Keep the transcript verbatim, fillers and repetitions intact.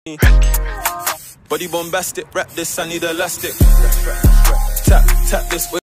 Body bombastic, wrap this, I need elastic. Tap, tap this.